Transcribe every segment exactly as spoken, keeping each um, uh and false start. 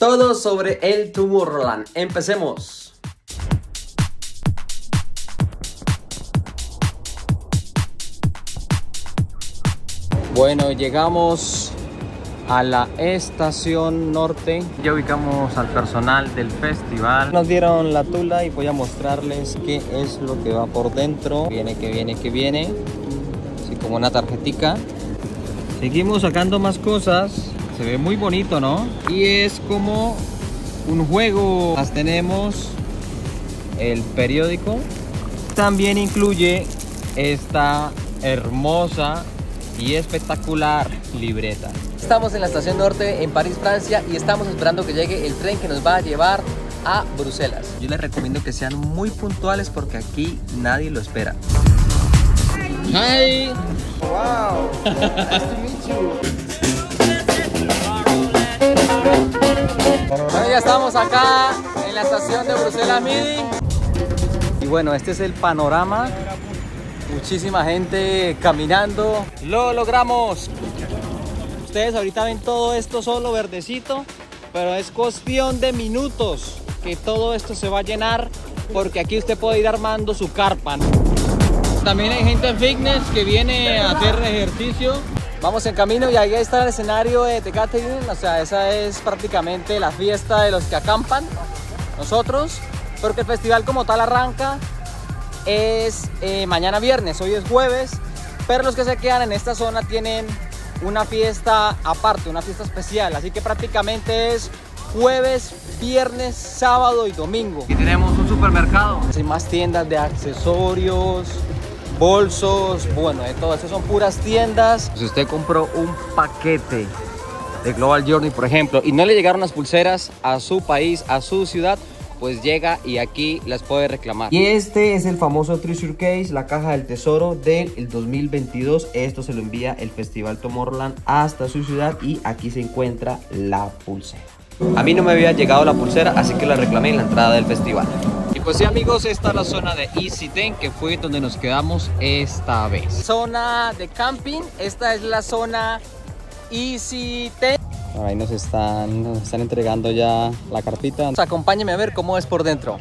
Todo sobre el Tomorrowland. Empecemos. Bueno, llegamos a la estación norte. Ya ubicamos al personal del festival. Nos dieron la tula y voy a mostrarles qué es lo que va por dentro. Viene, que viene, que viene. Así como una tarjetica. Seguimos sacando más cosas. Se ve muy bonito, ¿no? Y es como un juego. Las tenemos el periódico. También incluye esta hermosa y espectacular libreta. Estamos en la estación norte en París, Francia, y estamos esperando que llegue el tren que nos va a llevar a Bruselas. Yo les recomiendo que sean muy puntuales porque aquí nadie lo espera. Hi. Wow. Nice to meet you. Bueno, ya estamos acá en la estación de Bruselas Midi. Y bueno, este es el panorama. Muchísima gente caminando. ¡Lo logramos! Ustedes ahorita ven todo esto solo verdecito, pero es cuestión de minutos que todo esto se va a llenar, porque aquí usted puede ir armando su carpa. También hay gente en fitness que viene a hacer ejercicio. Vamos en camino y ahí está el escenario de The Catering. O sea, esa es prácticamente la fiesta de los que acampan, nosotros, porque el festival como tal arranca es eh, mañana viernes, hoy es jueves, pero los que se quedan en esta zona tienen una fiesta aparte, una fiesta especial, así que prácticamente es jueves, viernes, sábado y domingo. Aquí tenemos un supermercado, hay más tiendas de accesorios, bolsos, bueno, de todo eso son puras tiendas. Si usted compró un paquete de Global Journey, por ejemplo, y no le llegaron las pulseras a su país, a su ciudad, pues llega y aquí las puede reclamar. Y este es el famoso Treasure Case, la caja del tesoro del dos mil veintidós. Esto se lo envía el Festival Tomorrowland hasta su ciudad y aquí se encuentra la pulsera. A mí no me había llegado la pulsera, así que la reclamé en la entrada del festival. Y pues sí, amigos, esta es la zona de Easy Ten, que fue donde nos quedamos esta vez. Zona de camping, esta es la zona Easy Ten. Ahí nos están, nos están entregando ya la carpita. Acompáñenme a ver cómo es por dentro.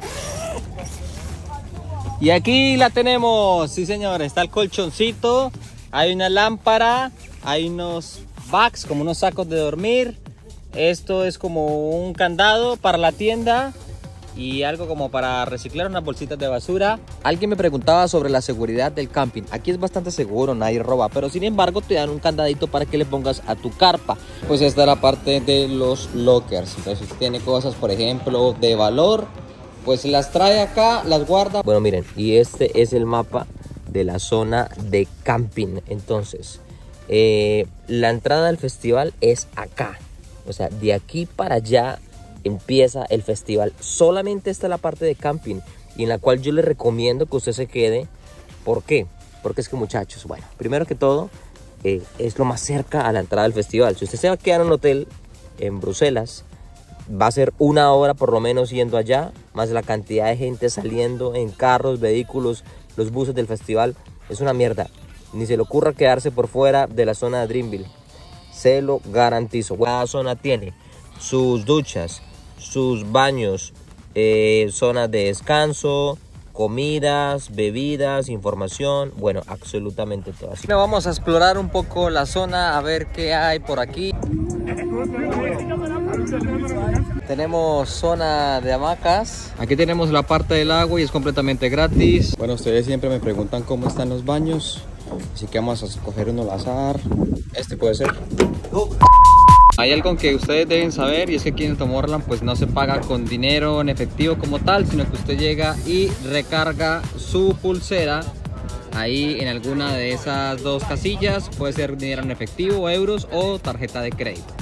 Y aquí la tenemos, sí señor, está el colchoncito, hay una lámpara, hay unos bags, como unos sacos de dormir. Esto es como un candado para la tienda y algo como para reciclar unas bolsitas de basura. Alguien me preguntaba sobre la seguridad del camping. Aquí es bastante seguro, nadie roba, pero sin embargo te dan un candadito para que le pongas a tu carpa. Pues esta es la parte de los lockers. Entonces si tiene cosas, por ejemplo, de valor, pues las trae acá, las guarda. Bueno, miren, y este es el mapa de la zona de camping. Entonces, eh, la entrada del festival es acá. O sea, de aquí para allá empieza el festival. Solamente está la parte de camping y en la cual yo le recomiendo que usted se quede. ¿Por qué? Porque es que, muchachos, bueno, primero que todo eh, es lo más cerca a la entrada del festival. Si usted se va a quedar en un hotel en Bruselas, va a ser una hora por lo menos yendo allá, más la cantidad de gente saliendo en carros, vehículos, los buses del festival. Es una mierda. Ni se le ocurra quedarse por fuera de la zona de Dreamville, se lo garantizo. Cada zona tiene sus duchas, sus baños, eh, zonas de descanso, comidas, bebidas, información, bueno, absolutamente todo. Así que vamos a explorar un poco la zona, a ver qué hay por aquí. Tenemos zona de hamacas. Aquí tenemos la parte del agua y es completamente gratis. Bueno, ustedes siempre me preguntan cómo están los baños, así que vamos a escoger uno al azar. Este puede ser. Hay algo que ustedes deben saber y es que aquí en Tomorrowland pues no se paga con dinero en efectivo como tal, sino que usted llega y recarga su pulsera ahí en alguna de esas dos casillas. Puede ser dinero en efectivo, euros o tarjeta de crédito.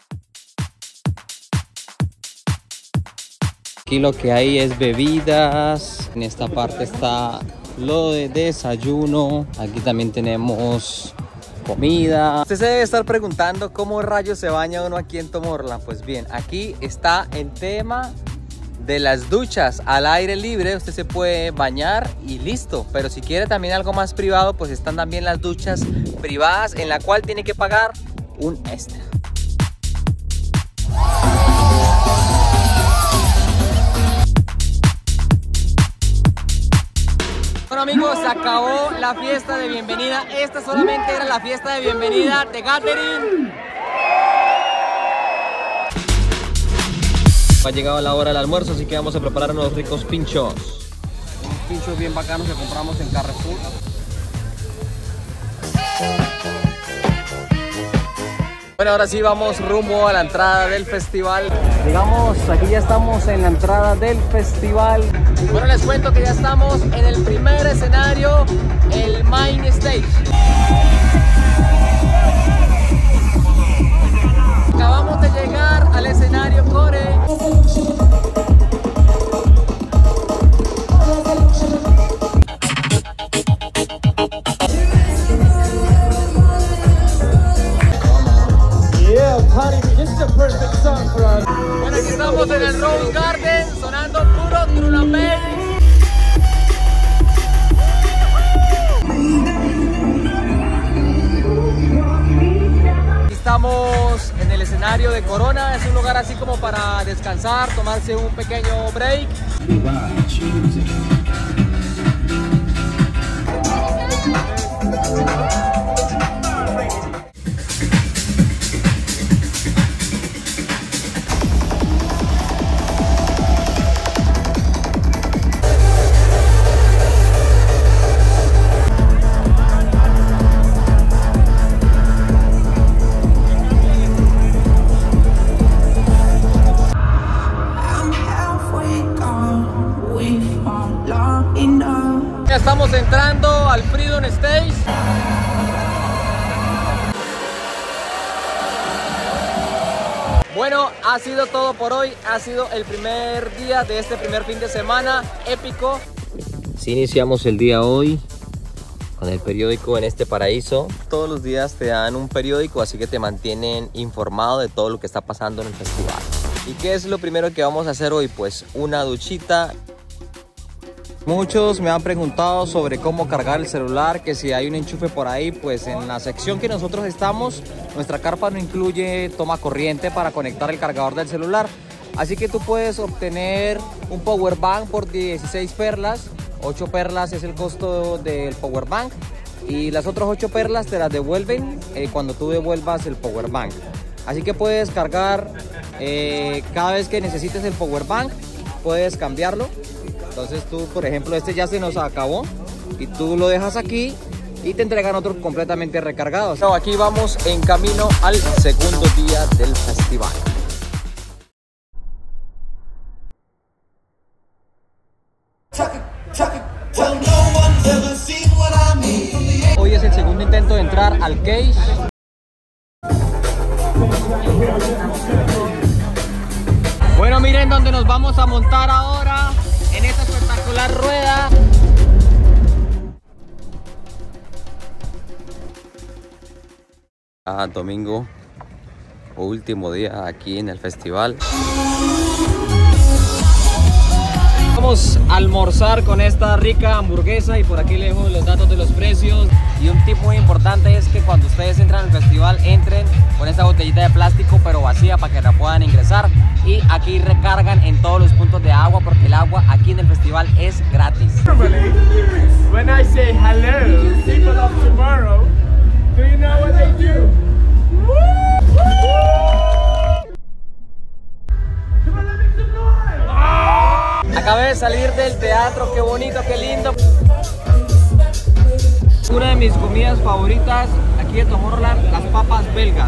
Aquí lo que hay es bebidas. En esta parte está lo de desayuno. Aquí también tenemos comida. Usted se debe estar preguntando cómo rayos se baña uno aquí en Tomorrowland. Pues bien, aquí está el tema de las duchas al aire libre. Usted se puede bañar y listo, pero si quiere también algo más privado, pues están también las duchas privadas, en la cual tiene que pagar un extra. amigos, se acabó la fiesta de bienvenida. Esta solamente era la fiesta de bienvenida de Gathering. Ha llegado la hora del almuerzo, así que vamos a preparar unos ricos pinchos. Unos pinchos bien bacanos que compramos en Carrefour. Bueno, ahora sí vamos rumbo a la entrada del festival. Digamos, aquí ya estamos en la entrada del festival. Bueno, les cuento que ya estamos en el primer escenario, el Main Stage. Acabamos de llegar al escenario Core. Bueno, aquí estamos en el Rose Garden, sonando puro drum and bass. Estamos en el escenario de Corona, es un lugar así como para descansar, tomarse un pequeño break. Ya estamos entrando al Freedom Stage. Bueno, ha sido todo por hoy. Ha sido el primer día de este primer fin de semana épico. Sí, iniciamos el día hoy con el periódico En Este Paraíso. Todos los días te dan un periódico, así que te mantienen informado de todo lo que está pasando en el festival. ¿Y qué es lo primero que vamos a hacer hoy? Pues una duchita. Muchos me han preguntado sobre cómo cargar el celular, que si hay un enchufe por ahí. Pues en la sección que nosotros estamos, nuestra carpa no incluye toma corriente para conectar el cargador del celular. Así que tú puedes obtener un power bank por dieciséis perlas. ocho perlas es el costo del power bank. Y las otras ocho perlas te las devuelven eh, cuando tú devuelvas el power bank. Así que puedes cargar eh, cada vez que necesites el power bank, puedes cambiarlo. Entonces tú, por ejemplo, este ya se nos acabó y tú lo dejas aquí y te entregan otro completamente recargado. So, aquí vamos en camino al segundo día del festival. Hoy es el segundo intento de entrar al cage. Bueno, miren dónde nos vamos a montar ahora. En esta espectacular rueda. Ah, domingo, último día aquí en el festival. Vamos a almorzar con esta rica hamburguesa y por aquí les dejo los datos de los precios. Y un tip muy importante es que cuando ustedes entran al festival, entren con esta botellita de plástico pero vacía para que la puedan ingresar. Y aquí recargan en todos los puntos de agua porque el agua aquí en el festival es gratis. When I say hello, people of tomorrow, do you know what they do? Acabé de salir del teatro, qué bonito, qué lindo. Una de mis comidas favoritas aquí de Tomorrowland, las papas belgas.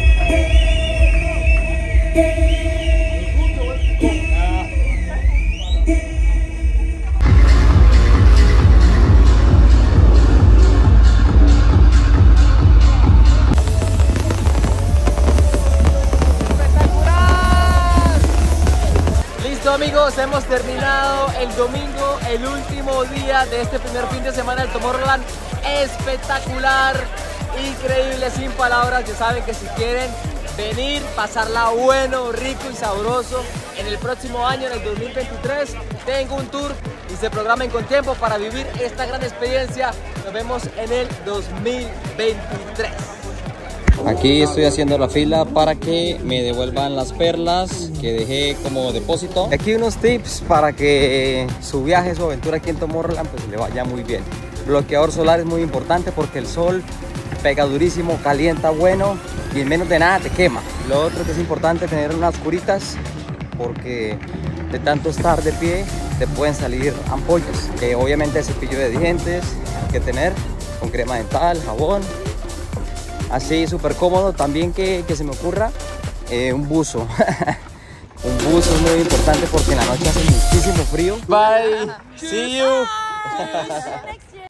Amigos, hemos terminado el domingo, el último día de este primer fin de semana del Tomorrowland. Espectacular, increíble, sin palabras. Ya saben que si quieren venir, pasarla bueno, rico y sabroso en el próximo año, en el dos mil veintitrés, tengo un tour y se programen con tiempo para vivir esta gran experiencia. Nos vemos en el dos mil veintitrés. Aquí estoy haciendo la fila para que me devuelvan las perlas que dejé como depósito. Aquí unos tips para que su viaje, su aventura aquí en Tomorrowland pues le vaya muy bien. Bloqueador solar es muy importante porque el sol pega durísimo, calienta bueno y en menos de nada te quema. Lo otro que es importante es tener unas curitas porque de tanto estar de pie te pueden salir ampollas. Eh, obviamente cepillo de dientes hay que tener con crema dental, jabón. Así súper cómodo. También que, que se me ocurra eh, un buzo. Un buzo es muy importante porque en la noche hace muchísimo frío. Bye, see you.